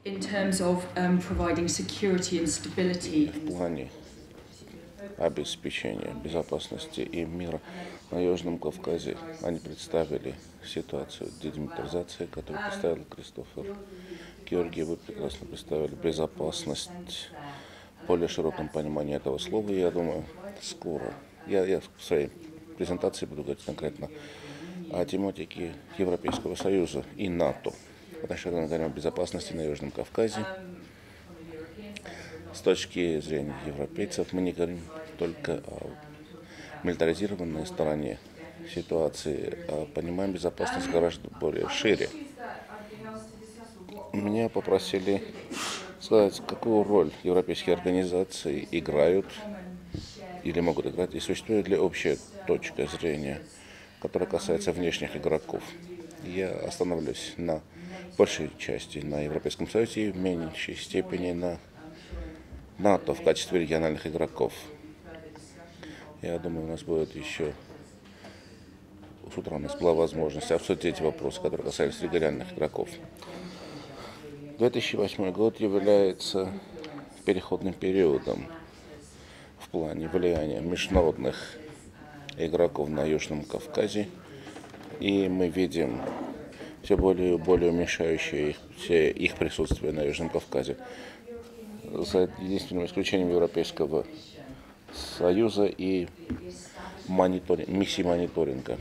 in terms of providing security and stability. В плане обеспечения безопасности и мира на Южном Кавказе они представили ситуацию демилитаризации, которую представил Кристофер Георгий. Вы прекрасно представили безопасность в более широком понимании этого слова. И я думаю, скоро я в своей презентации буду говорить конкретно о тематике Европейского Союза и НАТО. Потому что мы говорим о безопасности на Южном Кавказе. С точки зрения европейцев мы не говорим только о милитаризированной стороне ситуации, а понимаем безопасность гораздо более шире. Меня попросили сказать, какую роль европейские организации играют или могут играть, и существует ли общая точка зрения, которая касается внешних игроков. Я остановлюсь на большей части на Европейском Союзе и в меньшей степени на НАТО в качестве региональных игроков. Я думаю, у нас будет еще с утра у нас была возможность обсудить эти вопросы, которые касались региональных игроков. 2008 год является переходным периодом в плане влияния международных игроков на Южном Кавказе, и мы видим все более и более уменьшающееся их присутствие на Южном Кавказе. За единственным исключением Европейского Союза и миссии мониторинга.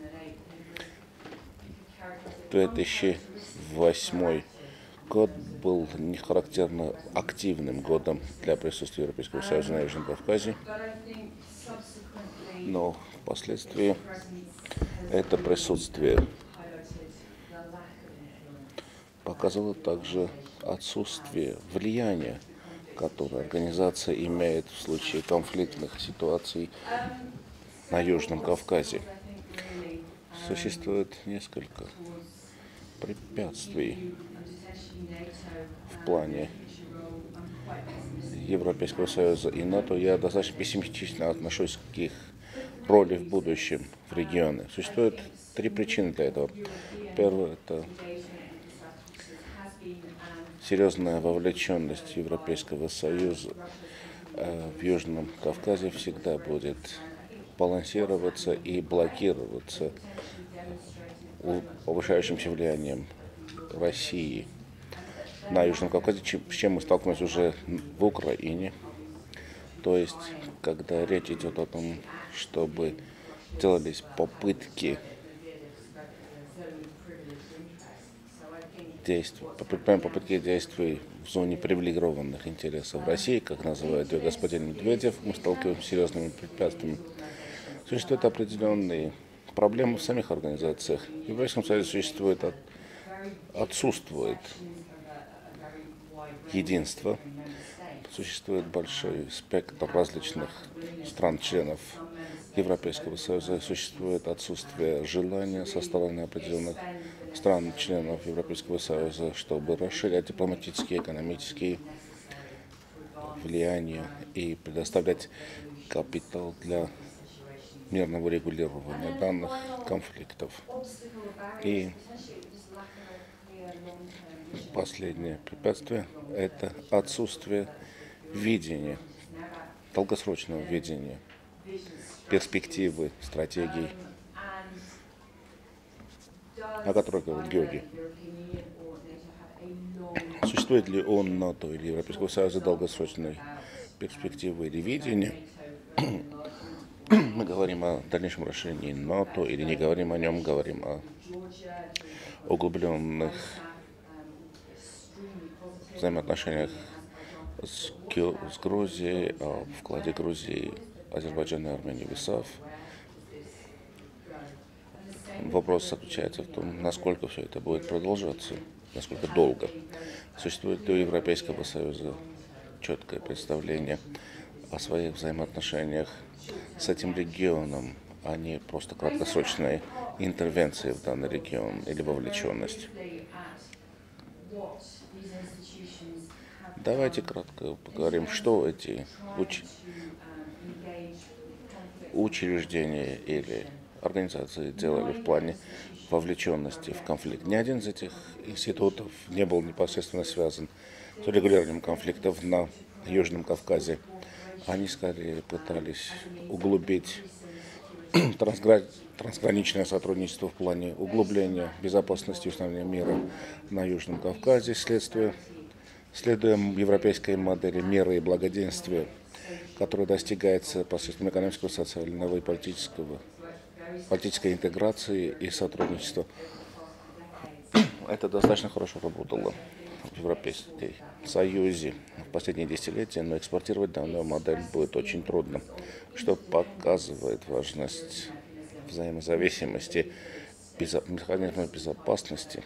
2008 год был нехарактерно активным годом для присутствия Европейского Союза на Южном Кавказе, но впоследствии это присутствие показывало также отсутствие влияния, которое организация имеет в случае конфликтных ситуаций на Южном Кавказе. Существует несколько препятствий в плане Европейского Союза и НАТО. Я достаточно пессимистично отношусь к их роли в будущем в регионе. Существует три причины для этого. Первое – это серьезная вовлеченность Европейского Союза в Южном Кавказе всегда будет балансироваться и блокироваться повышающимся влиянием России на Южном Кавказе, с чем мы столкнулись уже в Украине. То есть, когда речь идет о том, чтобы делались попытки действий в зоне привилегированных интересов России, как называет ее господин Медведев, мы сталкиваемся с серьезными препятствиями. Существуют определенные проблемы в самих организациях. В Европейском Союзе отсутствует единство, существует большой спектр различных стран-членов Европейского Союза, существует отсутствие желания со стороны определенных стран-членов Европейского Союза, чтобы расширять дипломатические, экономические влияния и предоставлять капитал для мирного регулирования данных конфликтов. И последнее препятствие – это отсутствие видения, долгосрочного видения, перспективы, стратегий, о которых говорил Георгий. Существует ли у НАТО или Европейского Союза долгосрочной перспективы или видения? Мы говорим о дальнейшем расширении НАТО или не говорим о нем, говорим о углубленных взаимоотношениях с Грузией, о вкладе Грузии, Азербайджана и Армении в ИСАФ. Вопрос заключается в том, насколько все это будет продолжаться, насколько долго. Существует ли у Европейского Союза четкое представление о своих взаимоотношениях с этим регионом, а не просто краткосрочные интервенции в данный регион или вовлеченность. Давайте кратко поговорим, что эти учреждения или организации делали в плане вовлеченности в конфликт. Ни один из этих институтов не был непосредственно связан с регулированием конфликтов на Южном Кавказе. Они скорее пытались углубить трансграничное сотрудничество в плане углубления безопасности и установления мира на Южном Кавказе, следуя европейской модели мира и благоденствия, которая достигается посредством экономического, социального и политической интеграции и сотрудничества. Это достаточно хорошо работало в Европейском Союзе в последние десятилетия, но экспортировать данную модель будет очень трудно, что показывает важность взаимозависимости механизма безопасности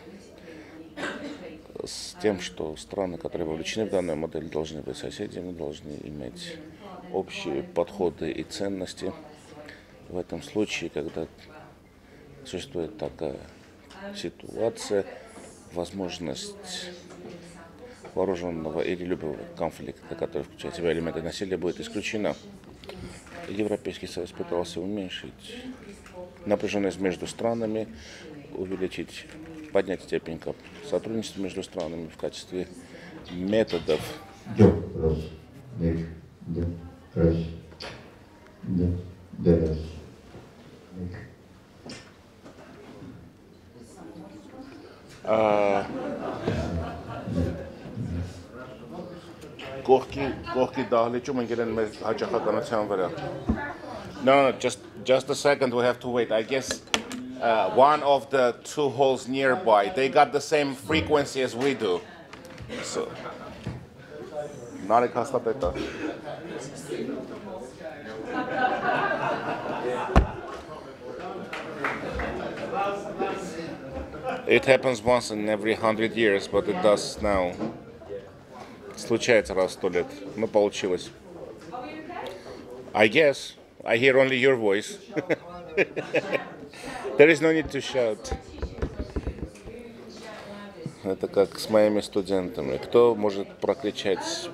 с тем, что страны, которые вовлечены в данную модель, должны быть соседями, должны иметь общие подходы и ценности. В этом случае, когда существует такая ситуация, возможность вооруженного или любого конфликта, который включает в себя элементы насилия, будет исключена. Европейский Союз пытался уменьшить напряженность между странами, поднять степень сотрудничества между странами в качестве методов Կողքի դահլիճում ընկել են մեր հաճախականության վրա. No, just a second, we have to wait. I guess one of the two holes nearby, they got the same frequency as we do. So, Narek hastapeta. It happens once in every 100 years, but it does now. Случается раз в 100 лет. Ну, получилось. I guess. I hear only your voice. There is no need to shout. Это как с моими студентами. Кто может прокричать?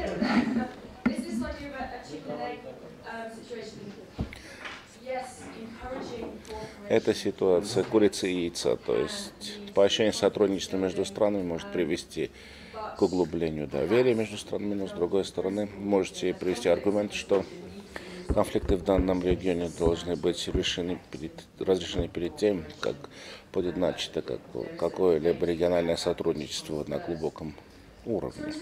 Это ситуация курицы и яйца. То есть поощрение сотрудничества между странами может привести к углублению доверия между странами, но с другой стороны можете привести аргумент, что конфликты в данном регионе должны быть разрешены перед тем, как будет начато какое-либо региональное сотрудничество на глубоком уровне.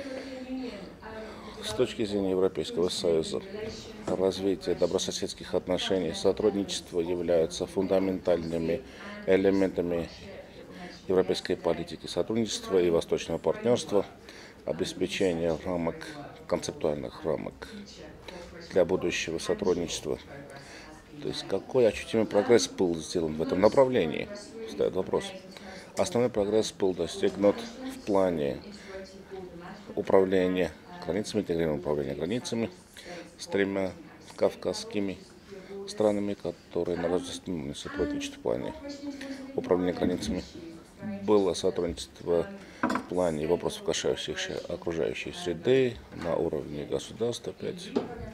С точки зрения Европейского Союза, развитие добрососедских отношений и сотрудничество являются фундаментальными элементами европейской политики сотрудничества и восточного партнерства, обеспечения концептуальных рамок для будущего сотрудничества. То есть какой ощутимый прогресс был сделан в этом направлении, стоит вопрос. Основной прогресс был достигнут в плане управления границами, интегрированного управления границами с 3 кавказскими странами, которые наладили сотрудничество в плане управления границами. Было сотрудничество в плане вопросов, касающихся окружающей среды на уровне государств, опять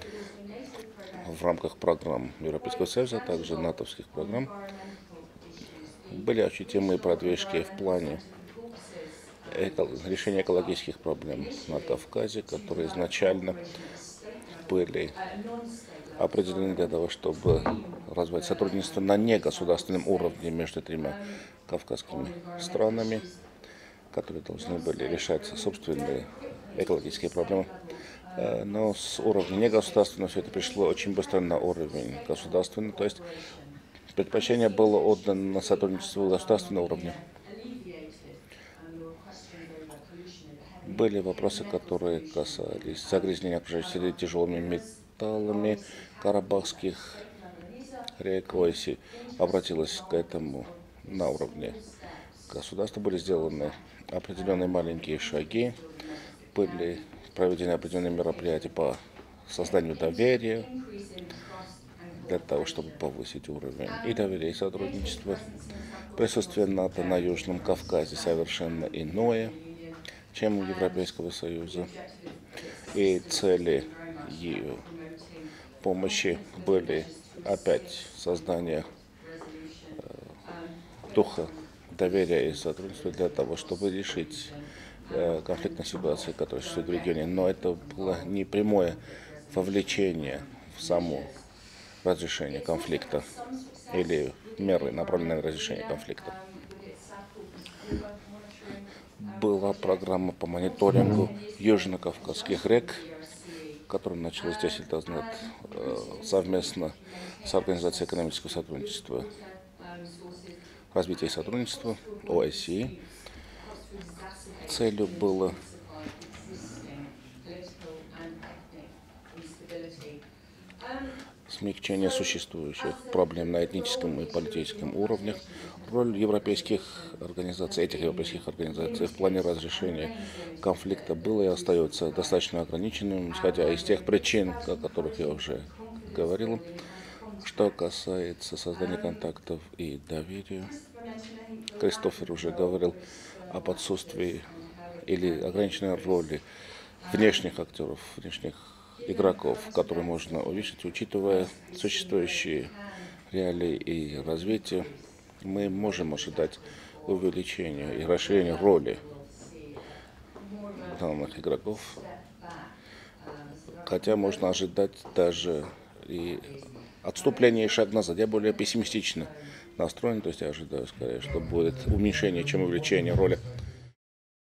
в рамках программ Европейского Союза, а также натовских программ. Были ощутимые продвижки в плане решения экологических проблем на Кавказе, которые изначально были определены для того, чтобы развивать сотрудничество на негосударственном уровне между 3 кавказскими странами, которые должны были решать собственные экологические проблемы. Но с уровня негосударственного все это пришло очень быстро на уровень государственный, то есть предпочтение было отдано на сотрудничество государственного уровня. Были вопросы, которые касались загрязнения окружающей среды тяжелыми металлами карабахских рек. ОСИ обратилась к этому на уровне государства. Были сделаны определенные маленькие шаги, были проведены определенные мероприятия по созданию доверия для того, чтобы повысить уровень и доверия, и сотрудничества. Присутствие НАТО на Южном Кавказе совершенно иное, чем у Европейского Союза. И цели ее помощи были опять создание духа доверия и сотрудничества для того, чтобы решить конфликтные ситуации, которые существуют в регионе. Но это было не прямое вовлечение в само разрешение конфликта или меры, направленные на разрешение конфликта. Была программа по мониторингу южно-кавказских рек, которая началась 10 лет назад совместно с Организацией экономического сотрудничества, развития и сотрудничества, ОСИ. Целью было смягчение существующих проблем на этническом и политическом уровнях, роль европейских организаций, этих европейских организаций в плане разрешения конфликта была и остается достаточно ограниченным, исходя из тех причин, о которых я уже говорил. Что касается создания контактов и доверия, Кристофер уже говорил об отсутствии или ограниченной роли внешних актеров, внешних игроков, которые можно увеличить, учитывая существующие реалии и развитие. Мы можем ожидать увеличения и расширения роли данных игроков, хотя можно ожидать даже и отступление и шаг назад. Я более пессимистично настроен, то есть я ожидаю скорее, что будет уменьшение, чем увеличение роли